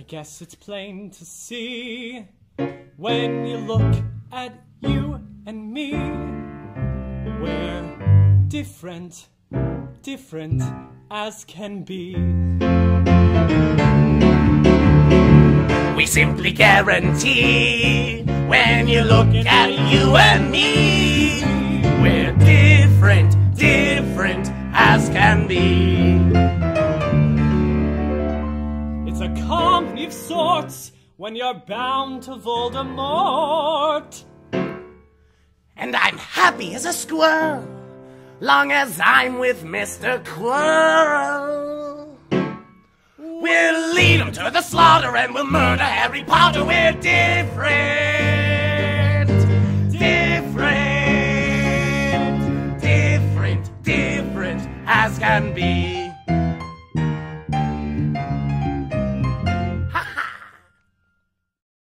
guess it's plain to see when you look at you and me. We're different, different as can be. We simply guarantee when you look at you and me, we're different, different as can be. It's a company of sorts when you're bound to Voldemort. And I'm happy as a squirrel, long as I'm with Mr. Quirrell. We'll lead him to the slaughter and we'll murder Harry Potter. We're different, different, different, different as can be.